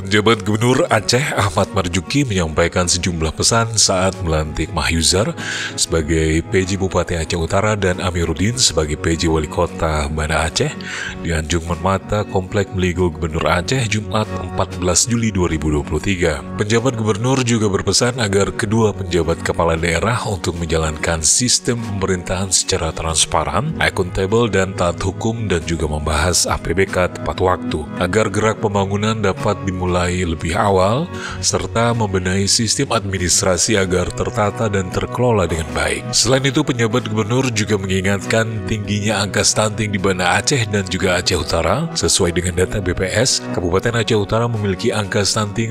Penjabat Gubernur Aceh Ahmad Marzuki menyampaikan sejumlah pesan saat melantik Mahyuzar sebagai PJ Bupati Aceh Utara dan Amiruddin sebagai PJ Wali Kota Banda Aceh di Anjung Mermata Komplek Meligo Gubernur Aceh Jumat 14 Juli 2023. Penjabat Gubernur juga berpesan agar kedua penjabat kepala daerah untuk menjalankan sistem pemerintahan secara transparan, akuntabel dan taat hukum dan juga membahas APBK tepat waktu agar gerak pembangunan dapat dimulai lebih awal, serta membenahi sistem administrasi agar tertata dan terkelola dengan baik. Selain itu, penjabat gubernur juga mengingatkan tingginya angka stunting di Banda Aceh dan juga Aceh Utara. Sesuai dengan data BPS, Kabupaten Aceh Utara memiliki angka stunting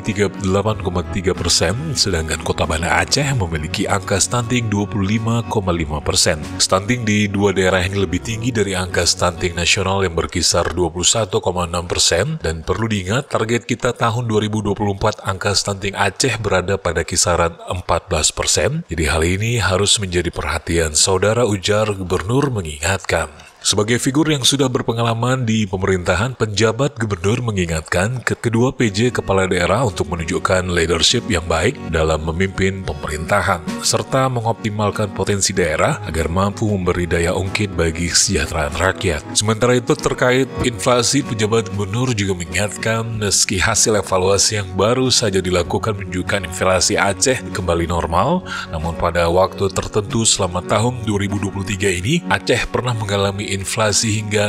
38,3%, sedangkan Kota Banda Aceh memiliki angka stunting 25,5%. Stunting di dua daerah ini lebih tinggi dari angka stunting nasional yang berkisar 21,6%, dan perlu diingat target kita tahun 2024 angka stunting Aceh berada pada kisaran 14%. Jadi hal ini harus menjadi perhatian saudara, ujar gubernur mengingatkan. Sebagai figur yang sudah berpengalaman di pemerintahan, penjabat gubernur mengingatkan kedua PJ kepala daerah untuk menunjukkan leadership yang baik dalam memimpin pemerintahan, serta mengoptimalkan potensi daerah agar mampu memberi daya ungkit bagi kesejahteraan rakyat. Sementara itu, terkait inflasi, penjabat gubernur juga mengingatkan meski hasil evaluasi yang baru saja dilakukan menunjukkan inflasi Aceh kembali normal, namun pada waktu tertentu selama tahun 2023 ini, Aceh pernah mengalami inflasi hingga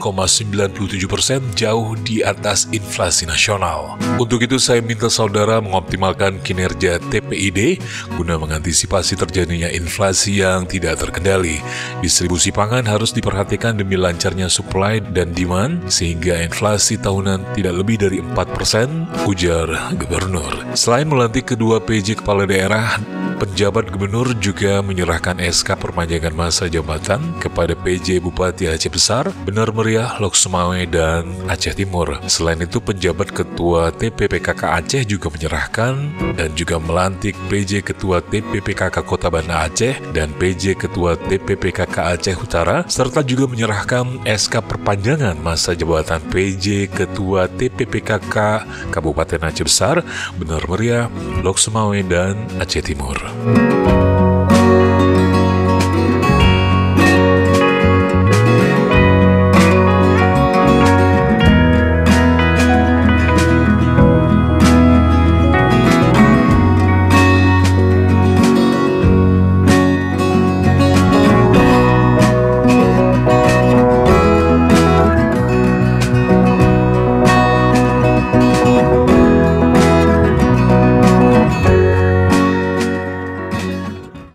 6,97%, jauh di atas inflasi nasional. Untuk itu, saya minta saudara mengoptimalkan kinerja TPID guna mengantisipasi terjadinya inflasi yang tidak terkendali. Distribusi pangan harus diperhatikan demi lancarnya supply dan demand, sehingga inflasi tahunan tidak lebih dari 4%, ujar gubernur. Selain melantik kedua PJ kepala daerah, penjabat gubernur juga menyerahkan SK perpanjangan masa jabatan kepada PJ Bupati Aceh Besar, Benar Meriah, Lok Sumawe, dan Aceh Timur. Selain itu, penjabat Ketua TPPKK Aceh juga menyerahkan dan juga melantik PJ Ketua TPPKK Kota Banda Aceh dan PJ Ketua TPPKK Aceh Utara, serta juga menyerahkan SK perpanjangan masa jabatan PJ Ketua TPPKK Kabupaten Aceh Besar, Benar Meriah, Lok Sumawe, dan Aceh Timur.